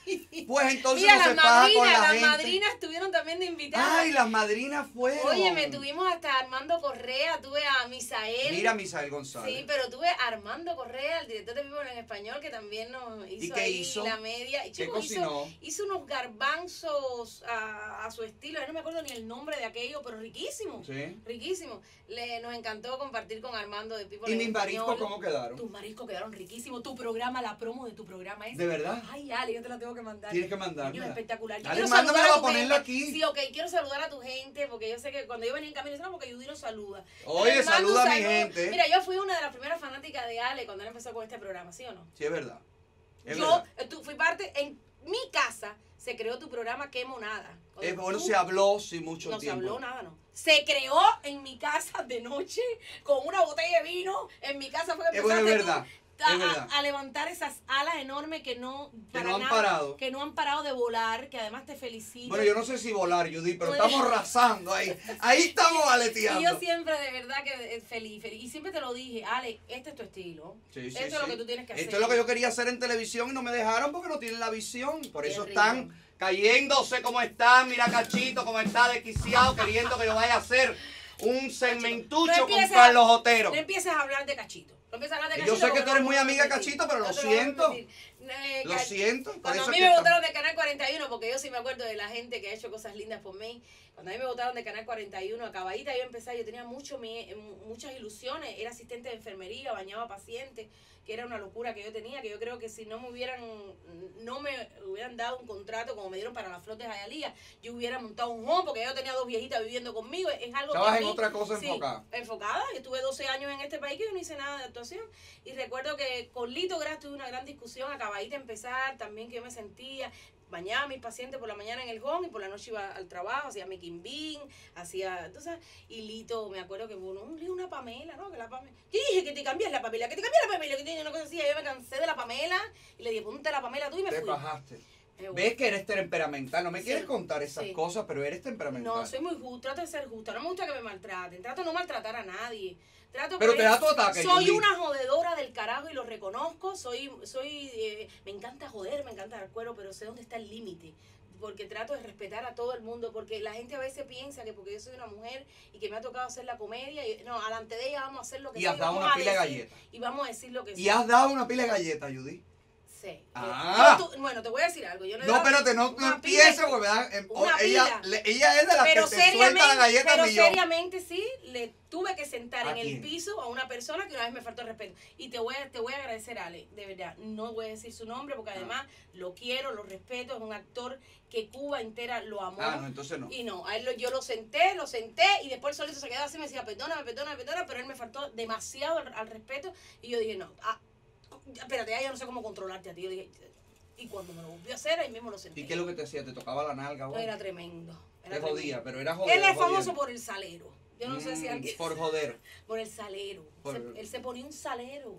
Pues entonces Mira, no se las paga madrinas, con la las gente. madrinas estuvieron también de invitadas. Ay, las madrinas fueron. Oye, me tuvimos hasta Armando Correa, tuve a Misael. Mira, Misael González. Sí, pero tuve a Armando Correa, el director de People en Español, que también nos hizo ¿Y qué ahí hizo? la media. Y, ¿Qué chico, cocinó? hizo, hizo unos garbanzos a, a su estilo. Yo no me acuerdo ni el nombre de aquello, pero riquísimo. Sí. Riquísimo. Le, nos encantó compartir con Armando de People ¿Y en mis Español. mariscos cómo quedaron? Tus mariscos quedaron riquísimos. Tu programa, la promo de tu programa es. ¿De verdad? Ay, Ale, yo te la tengo que mandar. Tienes que mandarme. Coño, es espectacular. Yo Dale, quiero mándamelo saludar a a tu ponerlo gente. aquí. Sí, ok, quiero saludar a tu gente, porque yo sé que cuando yo venía en camino, decía, no, porque Judy nos saluda. Oye, Les mando un saluda a mi saludo. gente. Mira, yo fui una de las primeras fanáticas de Ale cuando él empezó con este programa, ¿sí o no? Sí, es verdad. Es yo verdad. tú, fui parte, en mi casa se creó tu programa Qué Monada. Cuando Es bueno, tú- se habló, sí, mucho no tiempo. se habló nada, no. Se creó en mi casa de noche con una botella de vino. En mi casa fue que Es bueno, es empezaste tú verdad. a, Es verdad. a- a levantar esas alas enormes que no, Que para no han nada- parado. que no han parado de volar, que además te felicito. Bueno, yo no sé si volar, Judy, pero Bueno. estamos arrasando ahí. Ahí estamos Y aleteando. yo siempre, de verdad, que eh, feliz, feliz. Y siempre te lo dije, Ale, este es tu estilo. Sí, sí, Esto es sí. lo que tú tienes que hacer. Esto es lo que yo quería hacer en televisión y no me dejaron porque no tienen la visión. Por Qué eso rico. están cayéndose como están. Mira Cachito como está desquiciado queriendo que yo vaya a hacer un segmentucho No con empieces a- Carlos Otero. No empieces a hablar de Cachito. No empieces a hablar de Yo Cachito. sé que porque tú eres no muy lo amiga de vamos a Cachito, pero lo decir. No te siento. vamos a decir. Eh, Lo Cach- siento. Por Cuando eso a mí es me que está- votaron de Canal cuarenta y uno, porque yo sí me acuerdo de la gente que ha hecho cosas lindas por mí. Cuando a mí me votaron de Canal cuarenta y uno, acabadita yo empecé, yo tenía mucho, mi- muchas ilusiones. Era asistente de enfermería, bañaba pacientes, que era una locura que yo tenía, que yo creo que si no me hubieran, no me hubieran dado un contrato como me dieron para las flotes de Hialeah, yo hubiera montado un home, porque yo tenía dos viejitas viviendo conmigo. Es algo que Estabas a en mí- otra cosa sí, enfocada. enfocada. Yo estuve doce años en este país que yo no hice nada de actuación. Y recuerdo que con Lito Gras tuve una gran discusión, acabadita de empezar, también que yo me sentía, bañaba a mis pacientes por la mañana en el home y por la noche iba al trabajo, hacía making bean, hacía, tú sabes, y Lito, me acuerdo que bueno, un lío, una Pamela, ¿no? Que la Pamela, ¿qué dije? Que te cambias la Pamela, que te cambias la Pamela, que tiene una cosa así, yo me cansé de la Pamela y le dije, ponte la Pamela tú y me Te fui. bajaste. Me voy. Ves que eres temperamental. No me Sí, quieres contar esas sí. cosas, pero eres temperamental. No, soy muy justa, trato de ser justa, no me gusta que me maltraten, trato de no maltratar a nadie. Trato Pero que- te da tu ataque, Soy Judy. una jodedora del carajo y lo reconozco, soy, soy, eh, me encanta joder, me encanta dar cuero, pero sé dónde está el límite. Porque trato de respetar a todo el mundo, porque la gente a veces piensa que porque yo soy una mujer y que me ha tocado hacer la comedia, y, no, alante de ella vamos a hacer lo que Y sea, has dado vamos una a pila de decir- galletas. Y vamos a decir lo que Y sea. has dado una pila de galletas, Judy. Sí. Ah. Yo tu- bueno, te voy a decir algo. Yo le he No, dado espérate, no, no una pila- empieces porque me da- em, o- una ella, pila. le- ella es de las que pero te suelta la seriamente, galleta pero millón. seriamente sí, le tuve que sentar ¿A en el quién? piso a una persona que una vez me faltó el respeto. Y te voy a, te voy a agradecer, Ale, de verdad. No voy a decir su nombre porque además lo quiero, lo respeto, es un actor que Cuba entera lo amó. Ah, no, entonces no. Y no, a él lo, yo lo senté, lo senté y después solito se quedaba así, me decía, perdóname, perdóname, perdóname, pero él me faltó demasiado al, al respeto y yo dije, no, ah, espérate, ya yo no sé cómo controlarte a ti. Yo dije, y cuando me lo volvió a hacer, ahí mismo lo senté. ¿Y qué es lo que te hacía? ¿Te tocaba la nalga? güey? Era tremendo. Era Te tremendo. jodía, pero era joder. Él es jodiendo. famoso por el salero. Yo no sé si Mm, alguien... Por joder. Por el salero. Por- Se- él se ponía un salero.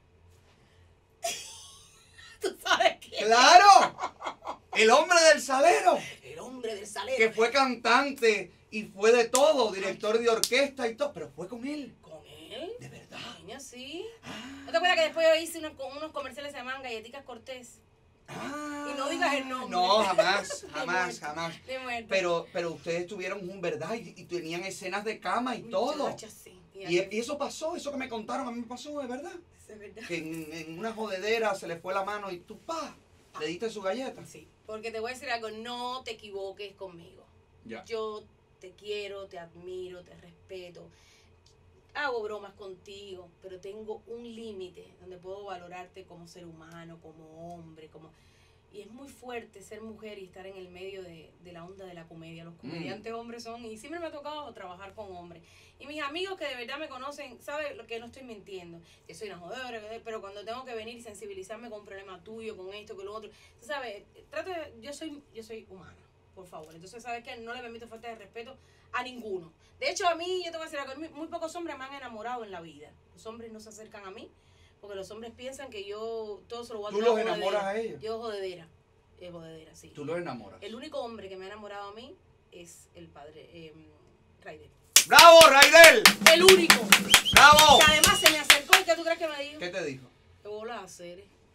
¿Tú sabes qué? ¡Claro! El hombre del salero. El hombre del salero. Que fue cantante y fue de todo, director de orquesta y todo, pero fue con él. ¿Con él? De verdad. Coño, sí. Ah, ¿No te acuerdas que después yo hice unos, con unos comerciales que se llamaban Galletitas Cortés? ah. Y no digas el nombre. No, jamás, De jamás, muerto, jamás. De muerto. Pero, pero ustedes tuvieron un verdad y, y tenían escenas de cama y todo. Muchacha, sí. Y, y eso pasó, eso que me contaron, a mí me pasó de verdad. Es verdad. Que en, en una jodedera se le fue la mano y tú, pa, le diste su galleta. Sí, porque te voy a decir algo, no te equivoques conmigo. Ya. Yo te quiero, te admiro, te respeto. Hago bromas contigo, pero tengo un límite donde puedo valorarte como ser humano, como hombre, como... Y es muy fuerte ser mujer y estar en el medio de, de la onda de la comedia. Los comediantes hombres son... Y siempre me ha tocado trabajar con hombres. Y mis amigos que de verdad me conocen, saben lo que no estoy mintiendo. Que soy una jodedora, pero cuando tengo que venir y sensibilizarme con un problema tuyo, con esto, con lo otro... Tú sabes, trato de, yo, soy, yo soy humana, por favor. Entonces, ¿sabes qué? No le permito falta de respeto a ninguno. De hecho, a mí, yo te voy a decir algo, muy, muy pocos hombres me han enamorado en la vida. Los hombres no se acercan a mí porque los hombres piensan que yo todo se lo voy a ¿Tú tirar los jodedera. enamoras a ellos? Yo jodedera, eh, jodedera, sí. Tú los enamoras. El único hombre que me ha enamorado a mí es el padre, eh, Raidel. ¡Bravo, Raidel! El único. ¡Bravo! Que además se me acercó y ¿qué tú crees que me dijo? ¿Qué te dijo? ¿Qué bolas a hacer?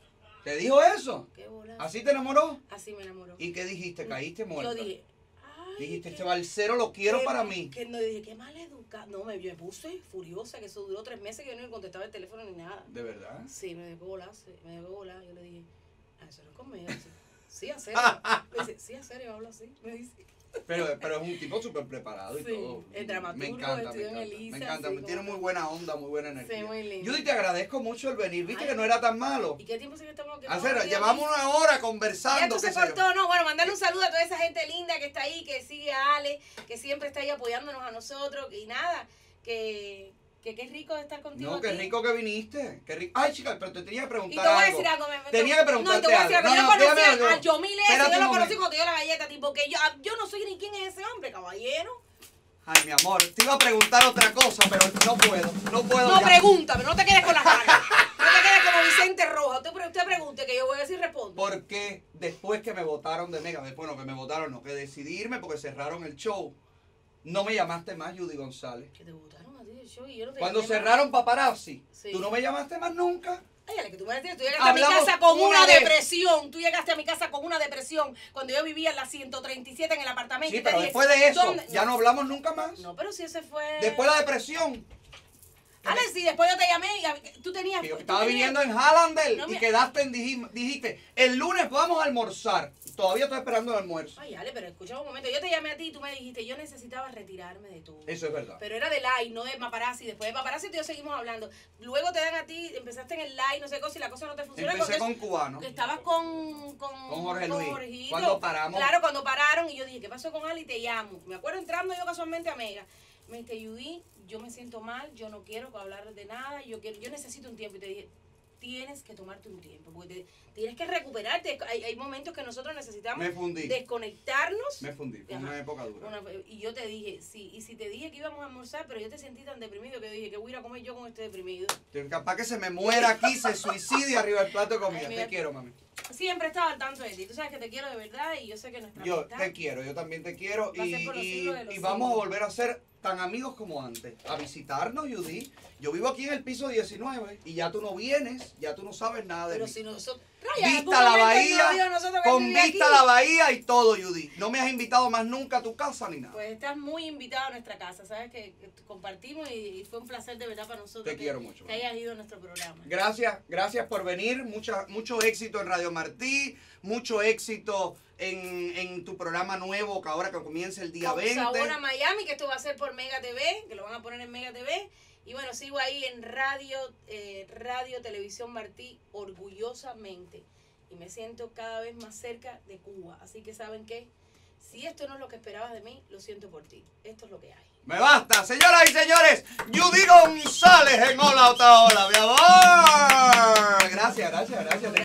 ¿Te dijo eso? Qué bola. ¿Así te enamoró? Así me enamoró. ¿Y qué dijiste? ¿Caíste muerta? Yo dije, ay, Dijiste, qué- este balcero lo quiero qué- para mí. Que no, dije, qué mal educado. No, me, yo me puse furiosa, que eso duró tres meses que yo no le contestaba el teléfono ni nada. ¿De verdad? Sí, me dejó volar, sí, me dejó volar. Yo le dije, ah, eso no es conmigo. Sí, sí, a serio. Me dice, sí, a serio, hablo así. Me dice. Pero, pero es un tipo súper preparado y Sí, todo. el dramaturgo, Me encanta, me estudió en encanta. Elisa, me encanta, sí, me tiene como muy que- buena onda, muy buena energía. Sí, muy lindo. Judy, te agradezco mucho el venir. Viste Ay, que no era tan malo. ¿Y qué tiempo se que estamos aquí? Hacer, llevamos una hora conversando. Ya esto se qué sé yo. cortó, no, bueno, mandarle un saludo a toda esa gente linda que está ahí, que sigue a Ale, que siempre está ahí apoyándonos a nosotros, y nada, que, que qué rico estar contigo No, qué aquí. rico que viniste. Qué rico. Ay, chica, pero te tenía que Y preguntar te voy a algo. decir algo, me, Tenía que preguntarte No, te voy a decir algo. algo. Yo No, no, conocí dígame a, algo. a Yomil ese, Espérate yo un lo conocí momento. cuando te dio la galleta, tipo, que yo, yo no soy ni quién es ese hombre, caballero. Ay, mi amor, te iba a preguntar otra cosa, pero no puedo. No puedo. No, ya. pregúntame, no te quedes con las ganas. No te quedes como Vicente Roja. Usted, pre- usted pregunte, que yo voy a decir respondo. Porque después que me votaron de Mega, después no, que me votaron, no, que decidí irme porque cerraron el show, no me llamaste más, Judy González. Que te gustaron a ti el show y yo no te Cuando llamé más. cerraron Paparazzi, Sí. tú no me llamaste más nunca. Ay, Ale, que tú me decías, tú llegaste a Hablamos mi casa con una una, vez. depresión. Tú llegaste a mi casa con una depresión cuando yo vivía en la ciento treinta y siete en el apartamento. Sí, y te pero dije, después de eso, ¿dónde? ya no hablamos nunca más. No, pero si ese fue. Después la depresión. Ale, sí, después yo te llamé y a- tú tenías. que yo tú estaba tenías- viviendo en Hallandale No y me- quedaste en, dij- dijiste, el lunes vamos a almorzar. Todavía estoy esperando el almuerzo. Ay, Ale, pero escucha un momento. Yo te llamé a ti y tú me dijiste, yo necesitaba retirarme de todo. Eso es verdad. Pero era de live, no de paparazzi. Después de paparazzi tú y yo seguimos hablando. Luego te dan a ti, empezaste en el live, no sé cosa, y la cosa no te funciona. Empecé porque con Cubano. que estabas con, con, Con Jorge Luis. Jorgito. Cuando paramos. Claro, cuando pararon. Y yo dije, ¿qué pasó con Ali? Te llamo. Me acuerdo entrando yo casualmente a Mega. Me dijiste, Judy, yo me siento mal, yo no quiero hablar de nada, yo quiero, yo necesito un tiempo. Y te dije, tienes que tomarte un tiempo, porque te- tienes que recuperarte. Hay, hay momentos que nosotros necesitamos Me fundí. desconectarnos. Me fundí. Fue Ajá. una época dura. Una- y yo te dije, sí, y si te dije que íbamos a almorzar, pero yo te sentí tan deprimido que yo dije, ¿qué voy a ir a comer yo con este deprimido? Capaz que se me muera aquí, se suicide arriba del plato de comida. Ay, mira. Te quiero, mami. Siempre estaba al tanto de ti. Tú sabes que te quiero de verdad y yo sé que nuestra Yo amistad te quiero, yo también te quiero. Va a Y, ser por los y- siglos de los y vamos a siglos. volver a ser tan amigos como antes. A visitarnos, Judy. Yo vivo aquí en el piso diecinueve y ya tú no vienes, ya tú no sabes nada de Pero mí. si nosotros... Raya, ¿en algún Vista la momento bahía, no vio nosotros que con vivía vista a aquí? la bahía y todo, Judy. No me has invitado más nunca a tu casa ni nada. Pues estás muy invitado a nuestra casa, ¿sabes? Que, que compartimos y, y fue un placer de verdad para nosotros. Te que, quiero mucho, Que mami. hayas ido a nuestro programa. Gracias, gracias por venir. Mucha, mucho éxito en Radio Martí, mucho éxito en, en tu programa nuevo que ahora que comienza el día Con veinte. Sabor a Miami, que esto va a ser por Mega T V, que lo van a poner en Mega T V. Y bueno, sigo ahí en Radio, eh, Radio Televisión Martí, orgullosamente. Y me siento cada vez más cerca de Cuba. Así que, ¿saben qué? Si esto no es lo que esperabas de mí, lo siento por ti. Esto es lo que hay. Me basta, señoras y señores. Judy González en Hola Otra Hola, mi amor. Gracias, gracias, gracias.